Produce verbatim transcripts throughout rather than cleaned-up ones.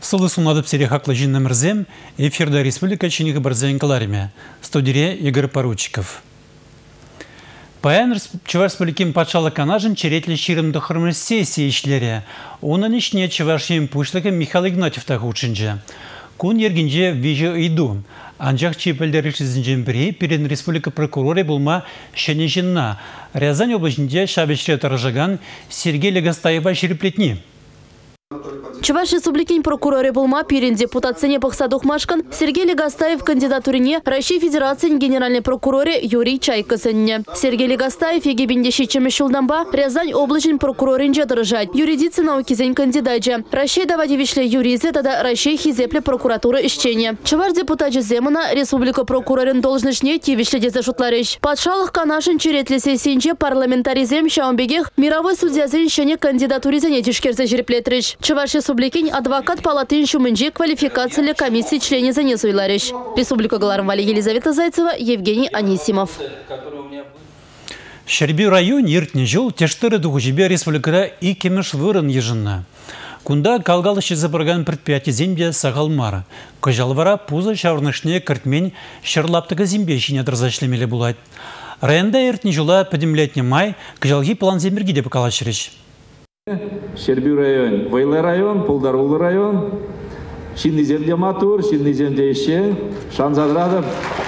Сылы сунадып сере хаклы жинна мірзем, эфирда республика чиниғы бірзен калариме. Студия Игорь Поручиков. Паян Чуваш Республикин патшалық канажын черетлі ширымды хырмы сессия ишлері. Оның ішіне Чувашем пушлығы Михаил Игнатьевтағы учынжы. Кун ергенже вежі иду. Анжақ чепелдері шізінжен бірі перед республика прокуроры болма шәне жинна. Рязань облачынде шабешре таражаган Сергей Легостаева шереплетни. Чуваш Республикин прокуроры болма перед депутацияне Пахсадухмашкан Сергей Легостаев кандидатурине Российской Федерации генеральный прокуроре Юрий Чайкасынне. Сергей Легостаев егебенде шечемі шулданба Рязань облачын прокурорынже дырыжать. Юридицы наукизен кандидаджа. Россия давайте вишле юризе, тогда Россия хизепле прокуратуры ищения. Чуваш депутатчы земана республика прокурорын должнышне тивишле дезе шутларыш. Патшалық канашын черетлі сессиинче парламентаризем шаумбегех мировой судьязен шене кандидатуризене тишкерзе жереплетрыш. Чуваш Республикин адвокат палатын шумынже квалификациялы комиссии члене занесуйларыш. Республика Галармвали Елизавета Зайцева, Евгений Анисимов. Шерби район ертне жол тештыры дугужибе республикада и кемеш вырын ежынна. Кунда калгалышы забырган предприятие зембе сағалмара. Кожалвара пузы шаврнышне картмень шарлаптыға зембе шине дырзашлемелі булайт. Районда ертне жола подемлетне май кожалги план земберги деп калашырыш. Шерби район, Вайлы район, Пулдарулы район, Шинный земде матур, Шинный земде ище, Шанзадрадов.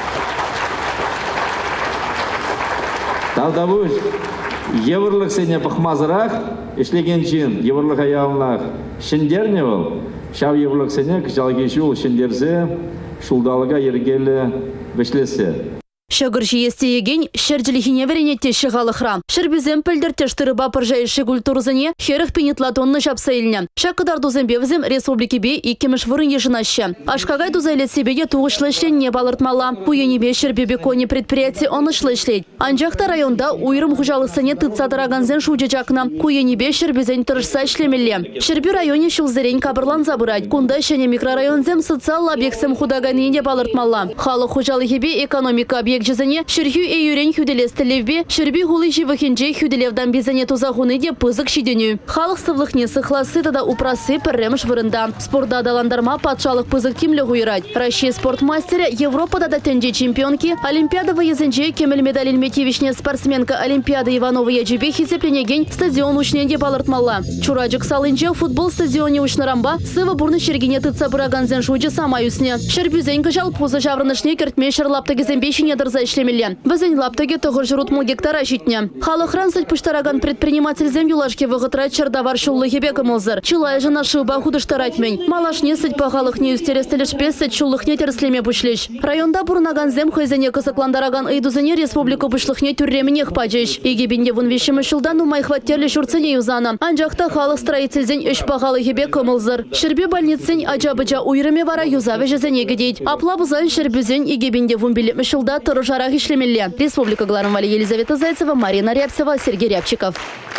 Талдабуш, еврлық сене пахмазырақ, ишлеген чин, еврлық аяғынлақ, Шиндерневал, шау еврлық сене кычалги шул, Шиндерзе, шулдалыға ергелі вешлесе. Шагырши есте еген шерджілігіне веренетте шығалықра. Шербізем пілдір тештірі бапыржайшы культурзыне херіх пенетлатонны жапсайыліне. Шақыдар дузембевізем республики бе икеміш вырын ежінашы. Ашқағай дузайлет себеге туғышлы ішленне балыртмала. Пуенебе шербебе коне предприятие онышлы ішлет. Анжақта районда уйрым хұжалықсыне тыцадыраганзен шуджа жақна. Куенебе шербізен тұрышса ішлемелі. Шерби районе шылзерен кабырлан забырать. Кунда шене микрорайонзем социал объектсем худагайнене балыртмала. Халық хұжалықебе экономика объект Жезане шерхю и юрень хюделесті левбе, шерби хулы живыхенже хюделевдан безане тузағуны де пызык шиденю. Халық сывлықне сықласы тада упрасы пірремш вырында. Спорда даландарма патшалық пызык кимлі ғуйрать. Россия спортмастері Европада да тенде чемпионки, Олимпиада выезенже кемел медаль ильметевичне спортсменка Олимпиада Иванова Яджибе хизепленеген стадион учненде балыртмала. Чураджик салынже футбол стадионе учнарамба сывы бурны шергене тыца бұраганзен шуджи самаюсне. Шербюзен кыжал пузы жаврынышне кертме шарлапты гезембешіне за ишлемелен. Бізен лаптыге тұғыр жұрут мұл гектара житне. Халықран сәт пұштараган предприниматель зем юлашке вғытрат чардавар шуллы хебекі мұлзыр. Чылай жына шыба худыштаратмень. Малашне сәт пағалық не үстерестіліш пес сәт шуллықне терслеме пұшлеш. Районда бұрынаган зем хойзене кысыкландараган ыйдузыне республика пұшлықне түрременех пачеш. Егебінде вұн вешімі шылдан умай хваттерлі шурцыне юзана. Анжақта халық строительзен үш пағалы хебекі мұлзыр. Шербе больницен ажабыжа уйрыме вара юзаве жезене гедейд. Апла бұзан шербезен егебінде вұн билетмі шылда жарах ишлемелле. Республика Галармвали Елизавета Зайцева, Марина Рябцева, Сергей Рябчиков.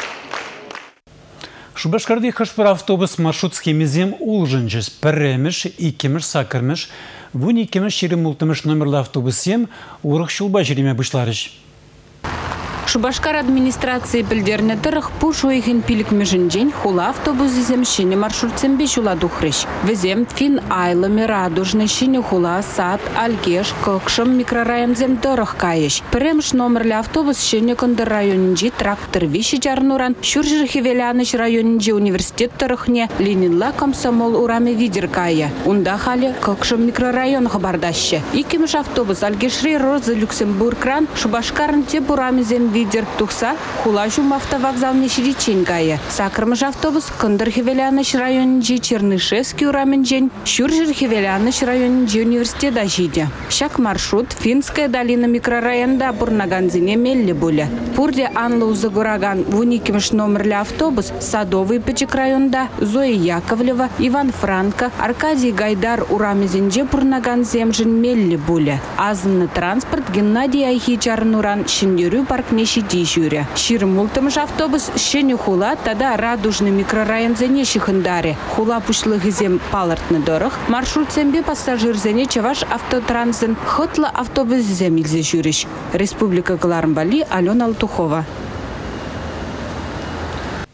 Шубашкарды хашпыр автобус маршрут схемизем улжынжыз, пірреміш, икеміш, сакырмыш, вун икеміш шерім ұлтымыш номерлі автобусем урық шулба жереме бұшларыш. Шубашкар администрации білдеріне тұрық пұш ойхын пилік межінжен хула автобус зем шіне маршрутсен беш уладу хрыш. Візем фин айлымы радужны шіне хула сад, алгеш, көкшым микрорайонзем тұрық кайыш. Піремш номерлі автобус шіне күнді районынжи трактор виші жарнуран, шүржір хевеляныш районынжи университет тұрықне Ленинла комсомол ураме видер кайы. Унда халі көкшым микрорайон хабардашы. Икемеш автобус алгешри розы Люксембургран Шубашкарын те бураме зем видер тухса хула жум автовокзалне ширичен гая. Сакрмыш автобус Кындыр Хевеляныш районынжи Чернышевский ураменжен, Шүржір Хевеляныш районынжи университет ажиде. Шак маршрут Финская долина микрорайонда бурнаганзине мелли буле. Пурде анлы узагураган вуникимш номерлі автобус Садовый Печек районда Зоя Яковлева, Иван Франко, Аркадий Гайдар урамезенже бурнаганзем жин мелли буле. Азынны транспорт Геннадий Айхичарнуран Шиндерю паркне шиди жюре. Ширым ултымыш автобус шене хула, тада радужный микрорайон зене шихындаре. Хула пушлығы зем палартны дорых, маршрут зембе пассажир зене чаваш автотранзен, хотла автобус земилзе жюриш. Республика Галармвали, Алена Алтухова.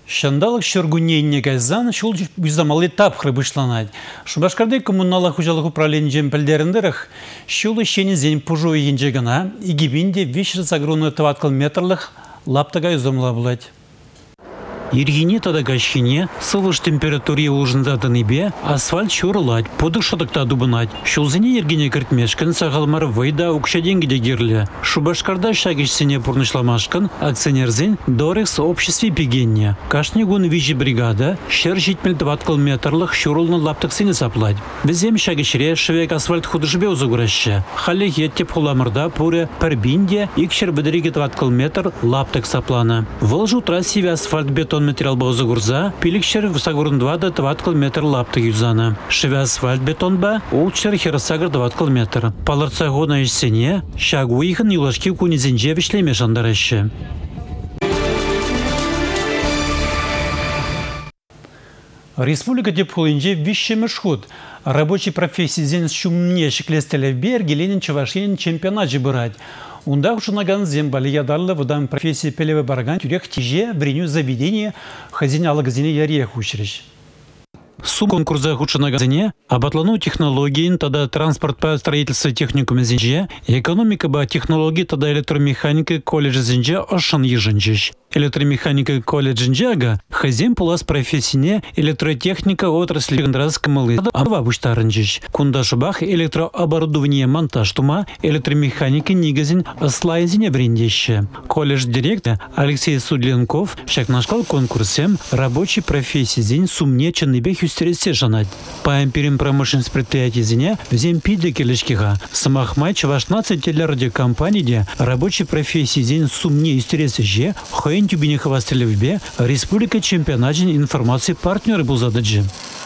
Шандалык шөргүнейне гайзан шул юзамалы тапхры бышланать. Шубашкарды коммуналлы хужалык управлением пельдерендерах шул ищени зень пужу енже гана и гибинде вишер загруны тваткал метрлых лаптага юзамла булать. Иргине тада гащине, сылыш температуре улжындатын ибе, асфальт шурылать, подушадыкта дубынать. Шулзине иргине кіртмешкін сағалмар вайда укша денгеде герлі. Шубашкарда шагишсене пурнышламашкын, акционерзин дорекс обществе пигенне. Кашни гун вижи бригада, шер житмел дваткал метрлых шурылны лаптыксыне саплать. Везем шагишре шевек асфальт худышбе узуграща. Хале етте пуламырда пуре пербинде, икшер бедериге дваткал метр лаптык саплана. Волжу трассиве асфальт бетон материал баузы гурза, пиликшер в сагурн два до дваткал метр лапты юзана. Шеве асфальт бетон ба, улчер херасагр дваткал метр. Паларца гона ишсене, шагу ихын юлашки кунизенже вишлеме жандараща. Республика Депхулинже вище мешхуд. Рабочий профессии зен шумне шеклестеле берги Ленин Чувашин чемпионат жибырать. Унда ученаган зембали ядарлы выдан профессии пелеве барган тюрек тиже вреню заведение хозяина алагазине ярех учрищ. Суб конкурса ученагазине, обатлану технологии, тогда транспорт по строительству техникуме зенже, экономика ба технологии, тогда электромеханика колледж зенже ошан еженжищ. Электромеханика колледж зенжага, хозяин пулас профессине электротехника отрасли гандраска малы, а буштарынжищ. Кунда шубах электрооборудование монтаж тума, электромеханика нигазин слайзине врендище. Колледж директор Алексей Судленков, шаг нашкал конкурсем рабочий профессии зень сумне чаныбех юстересе жанать. По империям промышленных предприятий зене взем пиде келешкига. Самахмай чавашнадцать телерадиокомпании рабочий профессии зень сумне юстересе же, хоен тюбине хвастелевбе, республика чемпионатин информации партнеры был зададжи.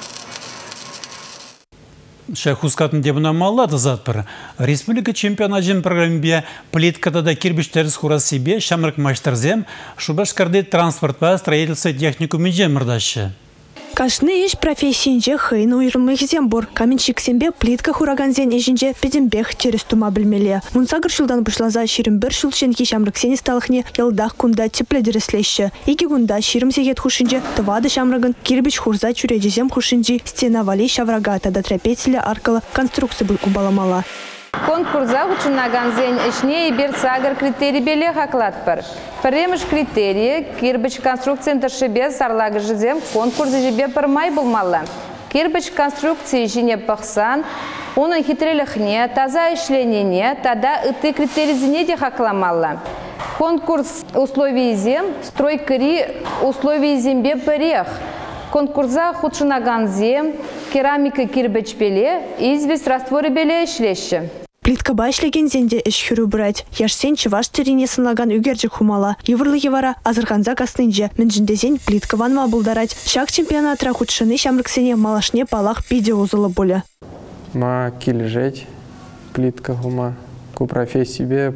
Шахускатын дебуна маллады затпыр. Республика чемпионатин программбе плиткада да кирбиштер схурас себе, шамрак маштарзем, Шубашкарды транспорт по строительству технику меджем мырдашы. Кашны еш профессиинже хыйн уйрымых зембор. Каменщик сембе плитка хураганзен ежинже педембех через тума білмеле. Мунсагыр шулдан бұшлаза ширим бір шулченки шамрак сені сталықне елдақ кунда тепледереслеші. Ики кунда ширим сегет хушинже тывады шамрагын кирбич хурза чурежезем хушинжи стена вали шаврага тада трапецілі аркалы конструкция был кубаламала. Конкурса ученаганзен ишне и берцагар критерий беле хаклатпар. Премеш критерии кирбич конструкция интершибе сарлагы жезем конкурсы жебе пармай булмалла. Кирбич конструкции жине пахсан, onun хитрелехне, таза ишленене, тада ыты критерий зинеде хакламалла. Конкурс условий зем, строй кри условий зембе парех. Конкурса ученаганзем, керамика кирбич беле, известь растворы беле ишлеще. Плитка башлеген зенде эш хүру брать. Яшсен чываш терене сынлаган үгерджик хумала. Еврлы евара азырганза кастынже. Мінжінде зен плитка ванма булдарать. Шак чемпионатра худшыны шамрыксене малашне палах пиде узылы боле. Ма килжеть плитка хума. Ку профессии бе.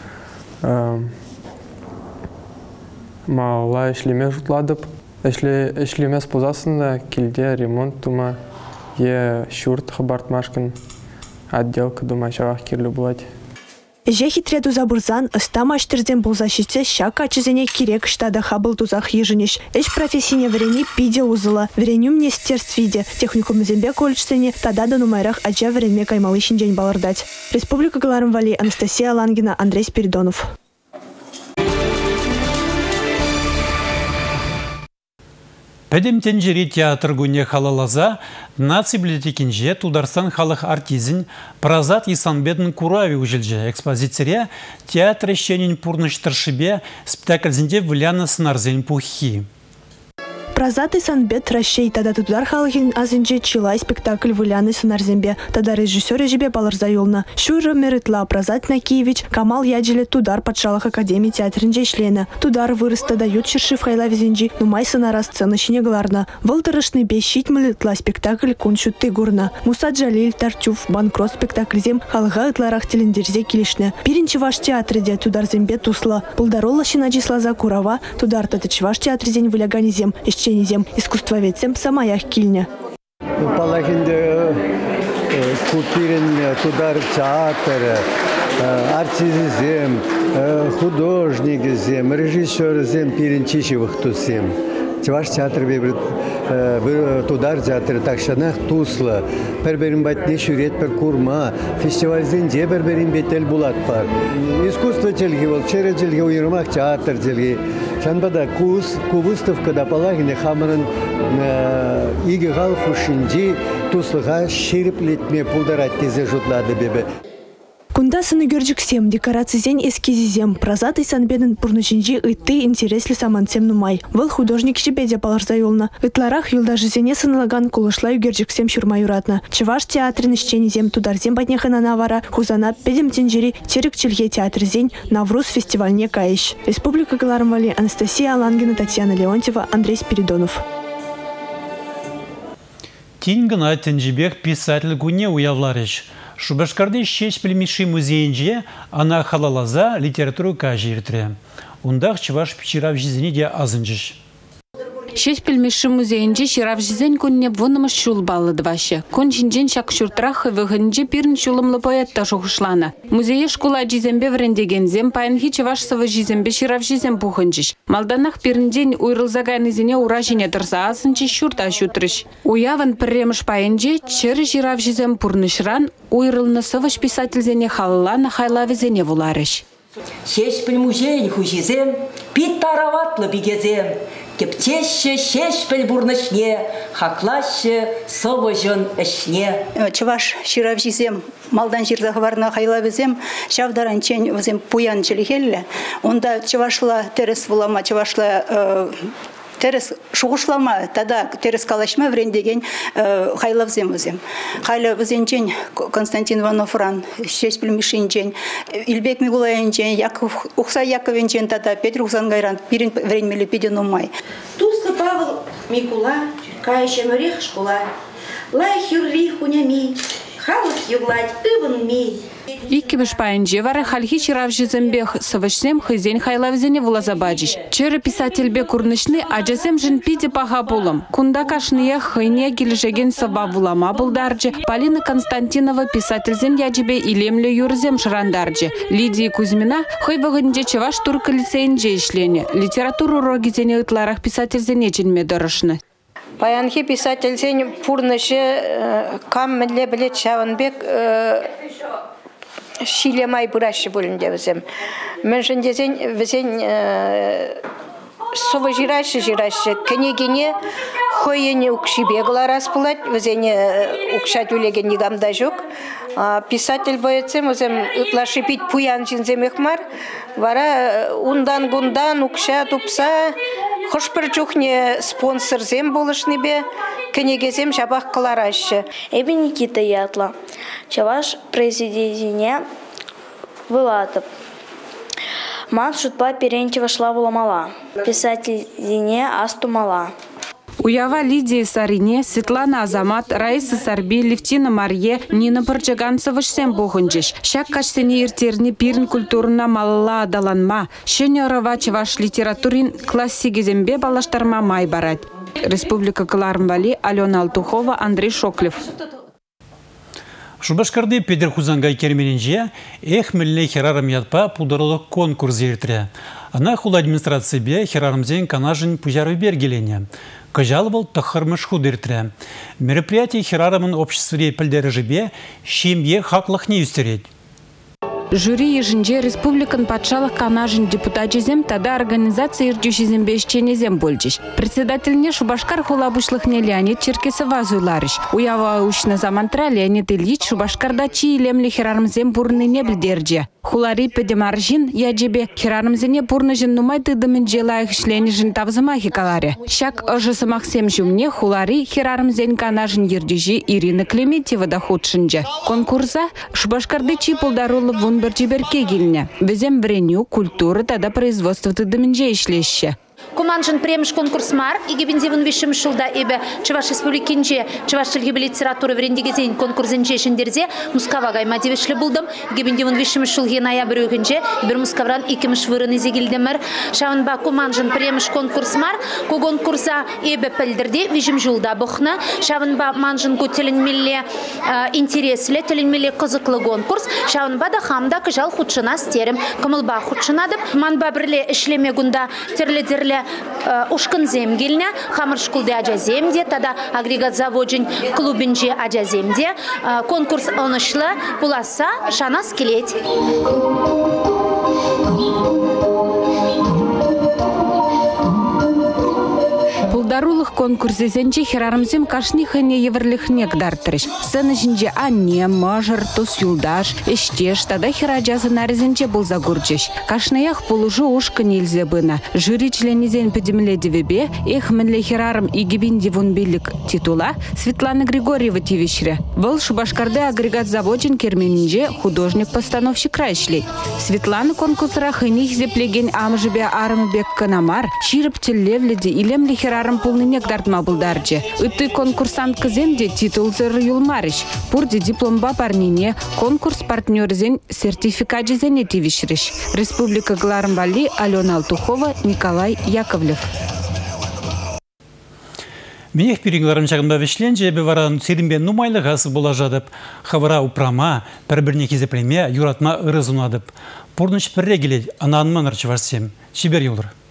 Ма ла эшлеме жутладып. Эшлеме спозасында килде ремонт тума. Е шурт хабартмашкин. Отделка дома шавах кирлю булать. Же хитре туза бурзан, ыстама аштырден булза шитсе шак ачызене кирек штада хабыл тузах еженеш. Эш профессине врени пиде узыла. Вреню мне стерствиде. Техникум зембе колледжсене тада да нумайрах ача врене каймалы шинжень балардать. Республика Галарым Вали, Анастасия Лангина, Андрей Спиридонов. Пәдем тенжері театр гуне халалаза, наци библиотекинже Тударстан халық артизин Празат Исанбедін Курави ұжылжы. Экспозиция театр ещенен пурныштыршыбе спектакльзінде вляны сынарзен пухи. Празат Исанбед Ращей тада тудар халыгин азынже чилай спектакль выляны сынарзембе. Тада режиссер ежебе балырза юлна. Шуры мерытла Празат Накиевич Камал Яджиле тудар патшалық академии театрынже ишлена. Тудар вырыста дают шерши в хайлавизинжи, нумай сынара сцена шинегларна. Волтырышны бещит мылытла спектакль куншут тыгурна. Муса Джалиль Тартюф банкрот спектакльзем халыга ытларах телендерзе килишне. Пиринчи ваш театрыде тудар зембе тусла. Пулдарола шинаджислаза Курава тудар татычваш театрзень выляганизем. Зем искусствоведцем самаях кильня. Палахинде купирен тудар театр, артизм, художник зем, режиссер зем пиренчичевых тусим. Чуваш театр бебрит тудар театры такшанах туслы. Перберин батне шурет пер курма. Фестивальден же перберин бетел булат бар. Искусство телги бол, чере телги уйрмак театр телги. Шанбада кус, кубыстовка да палагине хамырын иге гал хушинди туслыга шериплетме пулдарат тезе жутлады бебе. Кунда сыны görjüksем, декорацизен эскизизем, прозат и санбеден пурнучинжи ытты интересли самансем нумай. Выл художник шибеде паларза юлна. Ытларах юлдажызене сынылаган кулышлай görjüksем шурма юратна. Чываш театрын ищенизем тударзем батнехана навара, хузана педем тенжери терек чельге театрзень Навруз фестивальне каищ. Республика Галармвали, Анастасия Алангина, Татьяна Леонтьева, Андрей Спиридонов. Тингана тенжибех писатель гуне уявларыш. Шубашкарды шесть племеши музейнже, она халалаза литературу кажиртре. Ундах чуваш пичирав жизни де азынжиш. Шесть пельмеши музейнже ширав жизнь конне вонымыш шул баллы дваще. Кон жинжен шак шуртрах выгынже пирн шулымлы поэтта шухышлана. Музее школа жизембе врендегензем паянхи чавашсова жизембе ширав жизем пухынжиш. Малданах пирндень уйрылзаган изине уражине тұрса асынчы шурта шутрыш. Уявын пірремыш паянже чыр ширав жизем пурнышран уйрылны сывыш писательзене халлана хайлавизене вуларыш. Шесть пельмузейн хужизем, пит тараватлы бигезем. Кептеще шешпель бурнышне, хаклаще совожон эшне. Чуваш ширавжизем, малдан жирзахварна хайлавизем, шавдаранчен визем пуян челихелле. Онда чувашла терес вулама, чувашла терес шугушлама, тада терес калашма врендеген хайлавзем визем. Хайлавзенчен Константин Иванов-ран, шесть племешинчен, Ильбек Мигулаенчен, Яков Ухса Яковенчен, тада Петр Ухсангайран, пирин времени пиден умай. Туслы Павел Микула, кающий морех школа, лай хюрли хунями, халык юглать ыбын ми. Иккебеш паянже вара хальхи чирав жизембех савышсем хызен хайлавзене вулазабаджиш. Чыры писательбе курнышны аджасем жин пиде паха булым. Кунда кашные хыне келжеген саба вулама булдарджи. Полина Константинова писательзен яджибе илемле юрзем шрандарджи. Лидия Кузьмина хый вагынже чеваш турка лицейнже ишлене. Литературу рогизене ытларах писательзене ченме дырышны. Паянхи писательзен пурнышы кам міле білет шавынбек Шилемай бураши бөлінде візем. Мен жіндезен візен совы жирашы жирашы. Кенегене хойене укшибеглар аспылать, візене укшат үлеген негамда жоқ. Писатель боецем, візем ытлашы пить пуян жинзем эхмар. Вара ундан-гундан укша тупса, хошпыр жухне спонсор зем болышны бе. Кенегезем жабақ қыларашы. Эби Никита Ятла. Чаваш президентине вылатып. Ман шутпа перентева шла вуламала. Писательине астумала. Уява Лидия Сарине, Светлана Азамат, Раиса Сарби, Левтина Марье, Нина Парчаганцева шсем бухынжиш. Шак кашсене иртерни пирн культурна малла адаланма. Шенерова чаваш литературин классигезембе балаштарма май барать. Республика Галармвали, Алена Алтухова, Андрей Шоклев. Шубашкарды Педер Хузангай кермененже эх милне херарам ятпа пулдарылық конкурс ертіре. Она хула администрация бе херарымзен канажын пужары бергелене. Кажал был тахармыш худертіре. Мероприятие херарымын обществе пілдері жібе шемье хаклық не үстерет. Жюри ежінже республикан патшалық канажын депутатчизем тада организация ирдюшизем бешченезем больчиш. Председательне Шубашкар хулабушлыхне Леонид Черкесов азуйларыш. Уява ушна замантра Леонид Ильич Шубашкарда чи илемли херармзем бурны не білдерже. Хулари педемаржин яджебе херармзене бурны жин нумай тыдымын желайық шлени жин тавзыма хикаларе. Шак ыжысы Максим Жумне хулари херармзен канажын ирдюжи Ирина Клементьева да худшынже. Конкурса Шубашкарды чи полдарулы вун Берчиберке гильня. Везем бреню, культуры, тогда производство тыдымынже ишлеще. Куманжын премш конкурс мар, и гибензивын вишим шылда эбе Чуваш республикинче, Чуваш шельгибе литературы врендегезен конкурсенче шендерзе, Мускава гайма девешле булдым, гибендивын вишим шылге ноябрь өгінче, бір Мускавран икимыш вырын изегилдемір. Шавынба куманжын премш конкурс мар, ку конкурса эбе пілдірде вишим жылда бұхны, Шавынба манжын ку теленмелле интересле, теленмелле қызықлы конкурс, Шавынба да хамда кыжал худшына стерім, кымылба худшынадып, манба бірле ішлеме гунда терле-дерле ушкын зем келіне, хамыр шкулде ажаземде, тада агрегат заводжин клубинже ажаземде. Конкурс онышлы буласа шанас келет. Пулдарулых конкурсы зенче херарымзем кашни хыне еврлихне гдартрыш. Сыны жинже анне, мажыр, тус юлдаш, эштеш, тада хераджасы нарызенче был загурчеш. Кашнаях полужу ушка нельзя бына. Жюри членизен педемледевебе, эх менле херарым и гибинди вон билик титула Светлана Григорьева тивишре. Был Шубашкарде агрегат завочин керменинже художник-постановщик Крайшлей. Светлана конкурсра хыних зеплеген амжебе армбек канамар, чирып теллевледи илемли херарым полнынек дартма булдарчы. Үтті конкурсант кыземде титул зыр юлмарыш. Пурде дипломба парнине конкурс партнерзен сертификат жезене тивишриш. Республика Глармбали, Алена Алтухова, Николай Яковлев. Менех перегларым жағымда вешленже жебе варан серімбен нумайлы ғасы бола жадып, хавара упрама, бір-бірне кезеплеме, юратма ырызунадып. Пурныш пірре келет, ананман арчыварсем. Шибер юлыр.